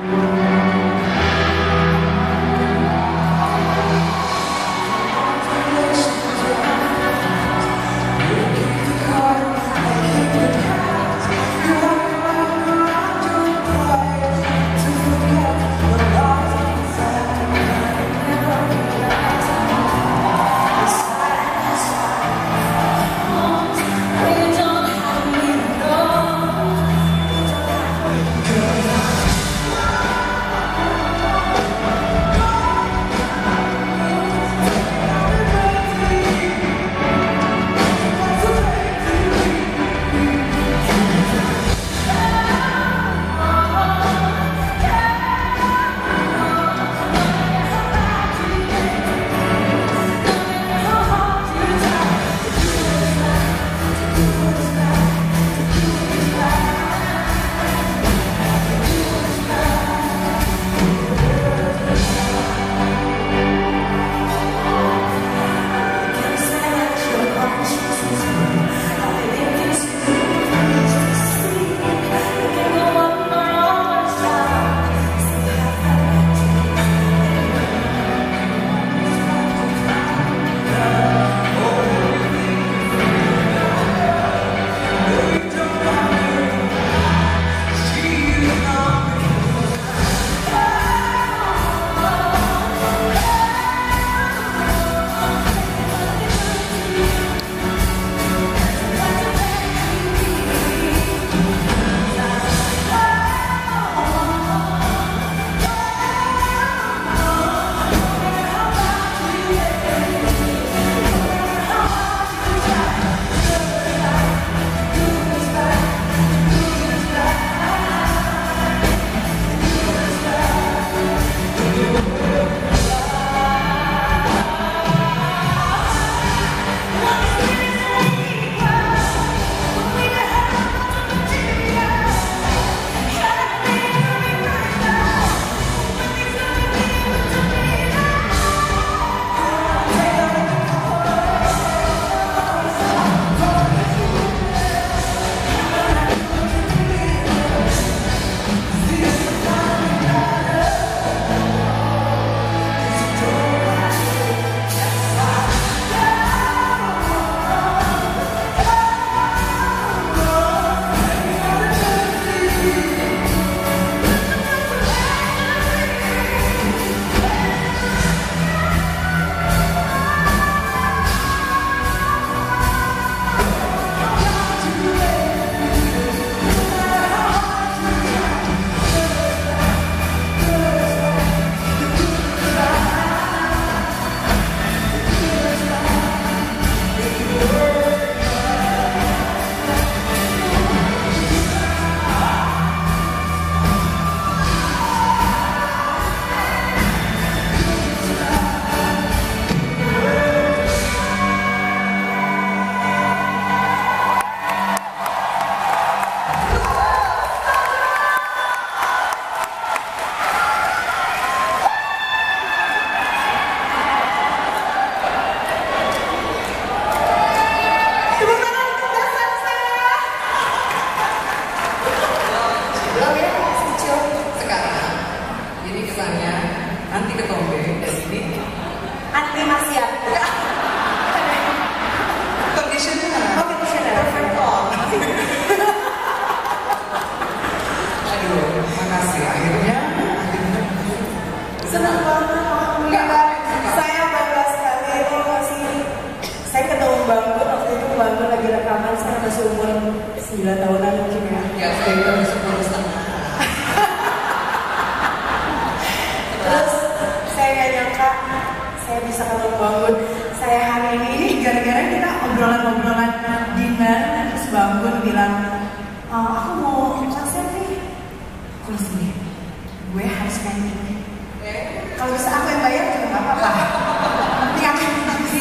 masih umur 9 tahunan mungkin ya. Ya, saya itu masih umur setengah. Terus saya nggak nyangka saya bisa ketemu Bangun. Saya hari ini gara-gara kita obrolan-obrolan dinner, terus Bangun bilang, aku mau konser nih. Aku langsung nih, gue harus nyanyi. Kalau bisa aku yang bayar juga nggak apa-apa. Nanti aku nanti.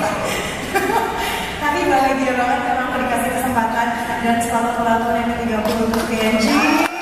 Tapi bahagia banget karena aku dikasih kesempatan dan selamat ulang tahun yang ke-30 untuk PNG.